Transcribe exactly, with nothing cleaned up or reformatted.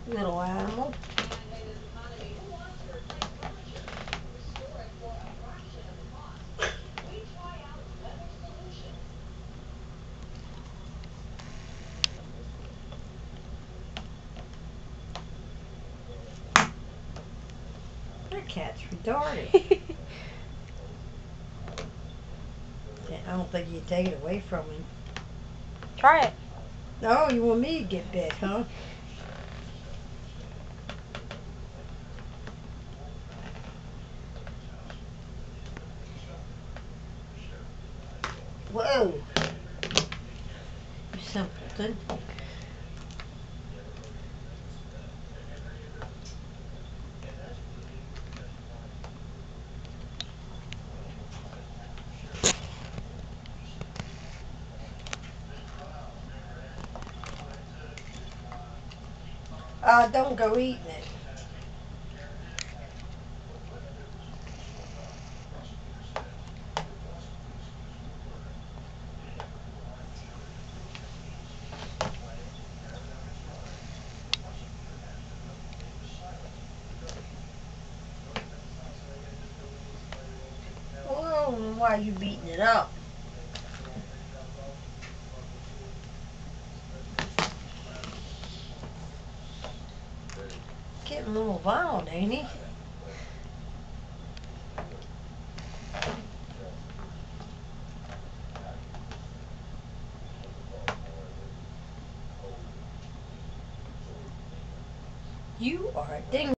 Little animal. That cat's retarded. I don't think you take it away from him. Try it. No, you want me to get bit, huh? Whoa! You simpleton. Uh, don't go eating it. Whoa, why are you beating it up? Getting a little violent, ain't he? You are a ding.